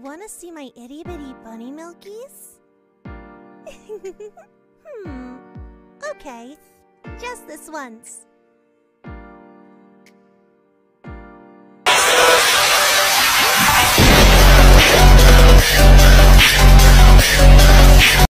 Want to see my itty-bitty bunny milkies? Okay, just this once.